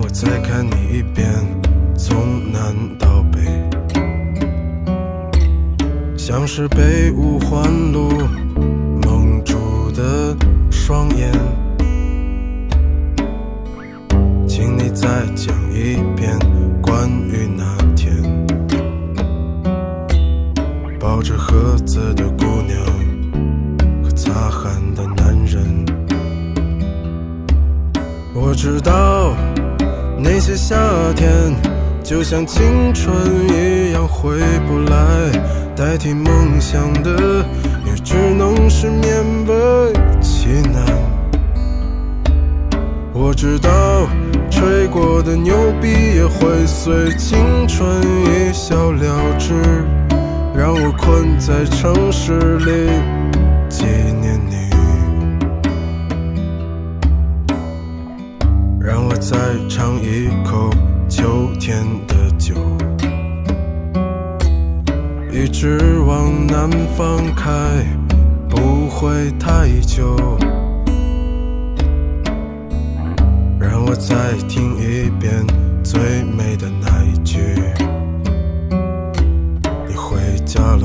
再看你一遍，从南到北，像是被五环路蒙住的双眼。请你再讲一遍关于那天抱着盒子的姑娘和擦汗的男人。我知道那些夏天就像青春一样回不来，代替梦想的也只能是勉为其难。我知道吹过的牛逼也会随青春一笑了之，让我困在城市里纪念你，让我再尝一口秋天的酒，一直往南方开，不会太久。让我再听一遍最美的那一句，你回家了，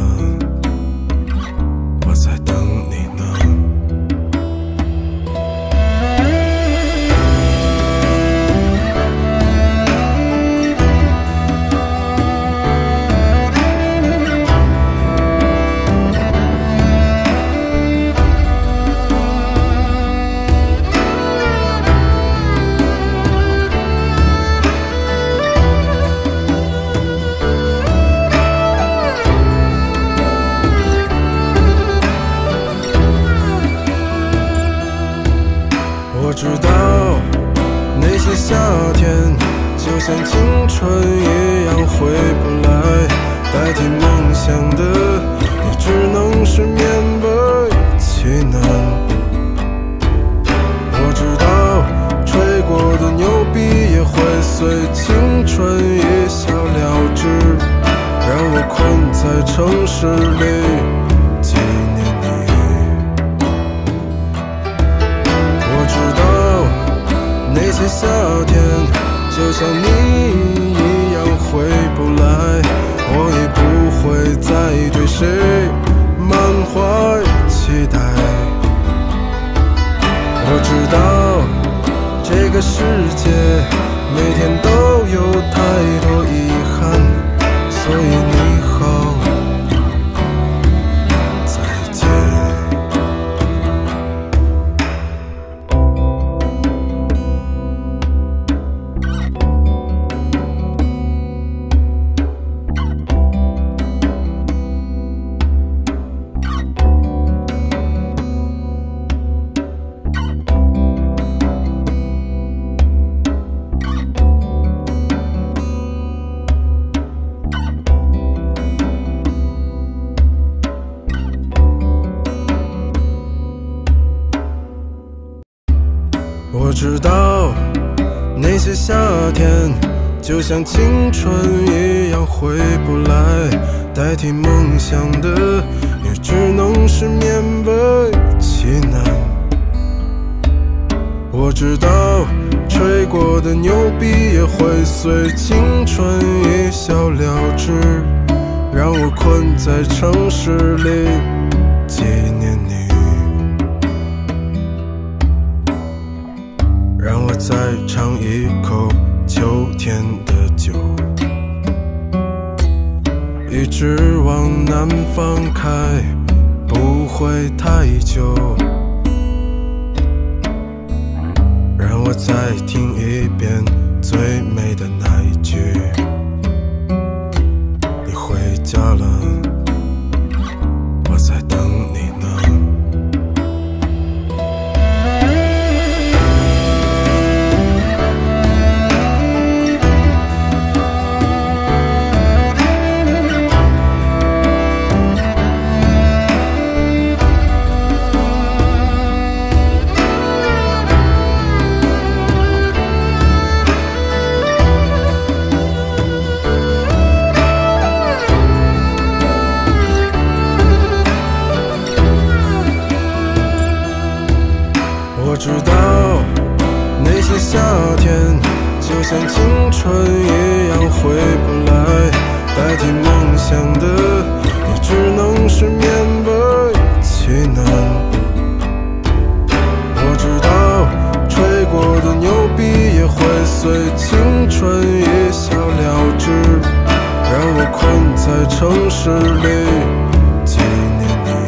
我在等你呢。我知道那些夏天就像青春一样回不来，代替梦想的也只能是勉为其难。我知道吹过的牛逼也会随青春一笑了之，让我困在城市里纪念你。那些夏天就像你一样回不来，我也不会再对谁满怀期待。我知道这个世界每天都有太多遗憾，所以你好，再见。我知道那些夏天就像青春一样回不来，代替梦想的也只能是勉为其难。我知道吹过的牛逼也会随青春一笑了之，让我困在城市里纪念你，让我再尝一口秋天的酒，一直往南方开，不会太久。让我再听一遍最美的那一句，你回家了，我在等你呢。我知道那些夏天就像青春一样回不来，代替梦想的也只能是勉为其难。我知道吹过的牛逼也会随青春一笑了之，让我困在城市里纪念你。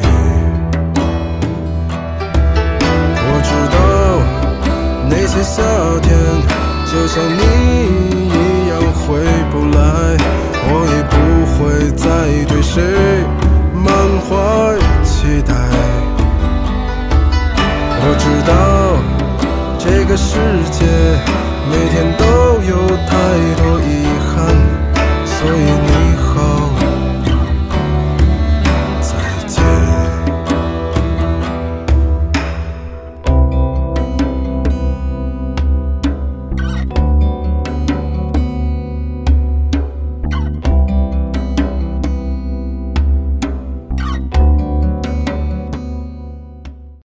我知道那些夏天就像你一样回不来，我也不会再对谁满怀期待。我知道这个世界每天都有太多遗憾，所以